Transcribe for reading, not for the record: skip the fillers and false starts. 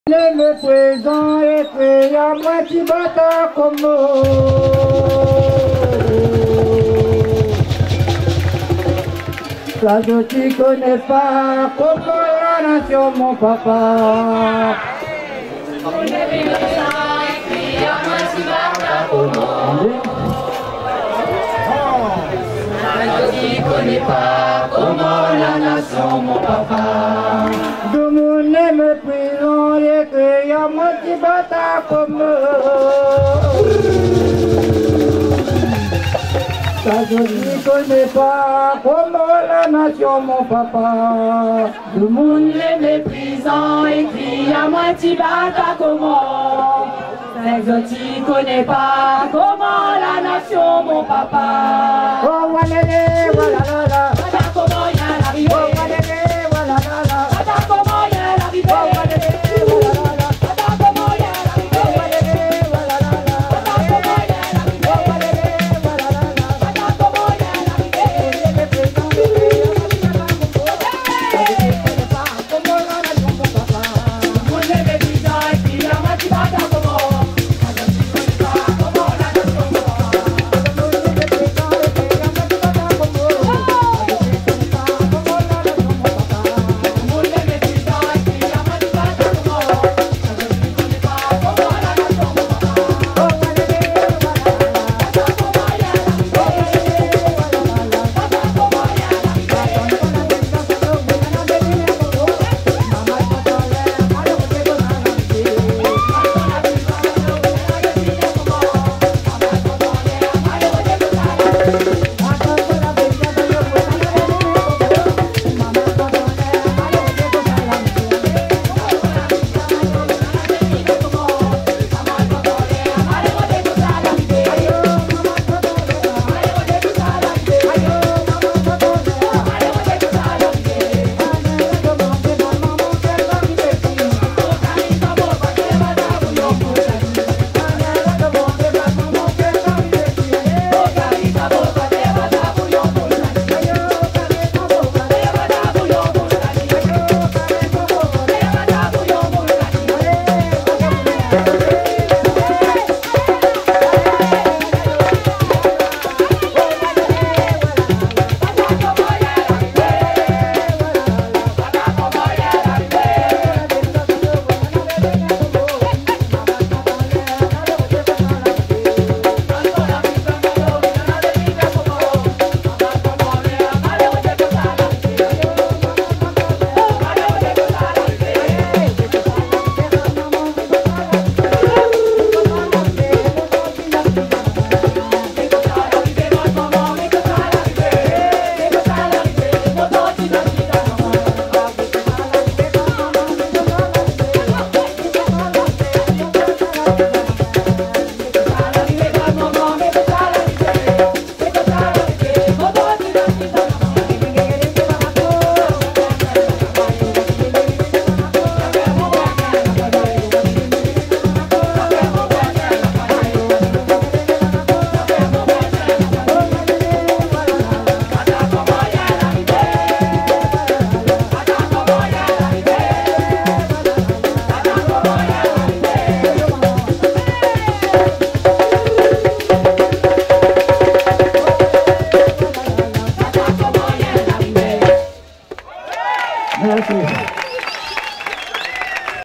Le présent écrit à moi qui bata comme ça je t'y connais pas comme la nation mon papa. Le présent écrit à moi qui bata comme ça je t'y connais pas comme la nation mon papa. De mon aime prison écrit à moi qui bata comme ça je ne connais pas comme la nation mon papa. Le monde les méprisants écrit à moi tu bata comment. Ça je ne connais pas comment la nation mon papa. Oh voilà, voilà.